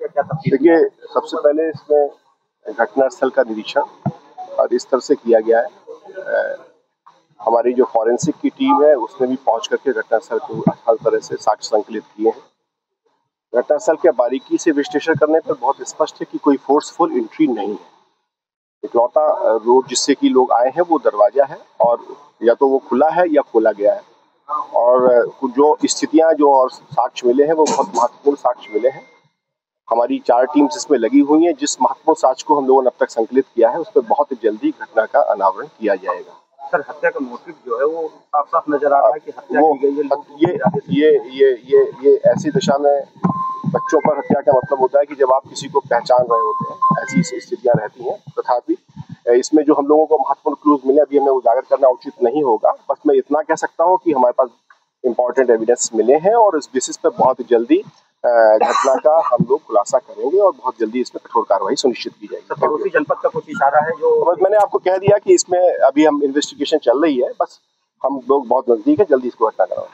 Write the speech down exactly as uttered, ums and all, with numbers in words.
क्या क्या तफसील? देखिए, सबसे पहले इसमें घटनास्थल का निरीक्षण और इस तरह से किया गया है। हमारी जो फॉरेंसिक की टीम है उसने भी पहुंच करके घटनास्थल को हर तरह से साक्ष्य संकलित किए हैं। घटनास्थल के बारीकी से विश्लेषण करने पर बहुत स्पष्ट है कि कोई फोर्सफुल एंट्री नहीं है। इकलौता रोड जिससे कि लोग आए हैं वो दरवाजा है और या तो वो खुला है या खोला गया है। और जो स्थितियां जो और साक्ष्य मिले हैं वो बहुत महत्वपूर्ण साक्ष्य मिले हैं। हमारी चार टीम्स इसमें लगी हुई हैं। जिस महत्वपूर्ण साक्ष्य को हम लोगों ने अब तक संकलित किया है उस पर बहुत जल्दी घटना का अनावरण किया जाएगा। सर, हत्या का मोटिव जो है वो साफ साफ नजर आ रहा है कि हत्या वो, की गई है। ये ये ये ये ये ऐसी दिशा में बच्चों पर हत्या का मतलब होता है कि जब आप किसी को पहचान रहे होते हैं, ऐसी स्थितियां रहती हैं। तथापि इसमें जो हम लोगों को महत्वपूर्ण क्लूज मिले अभी हमें उजागर करना उचित नहीं होगा। बस मैं इतना कह सकता हूँ कि हमारे पास इम्पोर्टेंट एविडेंस मिले हैं और इस बेसिस पर बहुत जल्दी घटना का हम लोग खुलासा करेंगे और बहुत जल्दी इसमें कठोर कार्रवाई सुनिश्चित की जाएगी। पड़ोसी जनपद का कुछ इशारा है जो बस मैंने आपको कह दिया कि इसमें अभी हम इन्वेस्टिगेशन चल रही है। बस हम लोग बहुत नजदीक है, जल्दी इसको घटना कराएं।